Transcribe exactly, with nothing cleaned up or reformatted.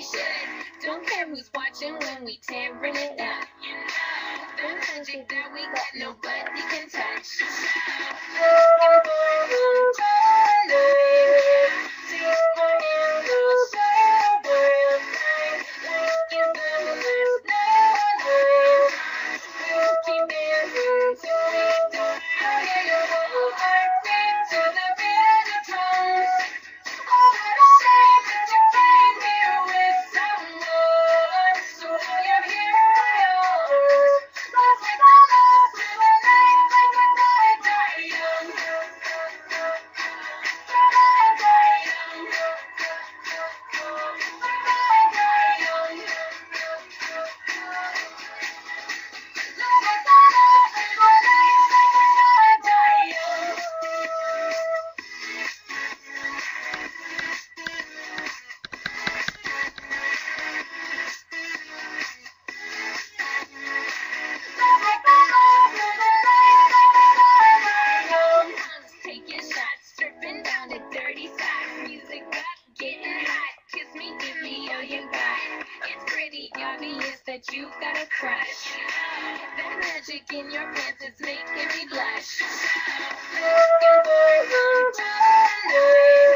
should. Don't care who's watching when we tearing it up. You know, the magic that we got, nobody can touch. Looking for some darling. Take my hand, we'll celebrate night. Like it's the last night. We'll keep dancing till we die. Yeah, your whole heart beat to the beat of drums. Oh, what a shame that you came here with someone. So all your heroes, let's make our love to a night like we die, die young. Die, die young. Die, die young. Let's make our love to a night like we die, die young. Taking shots, stripping down to dirty socks. Music up, getting hot. Kiss me, give me all you got. It's pretty obvious that you got a crush. That magic in your pants is making me blush. Looking for some time.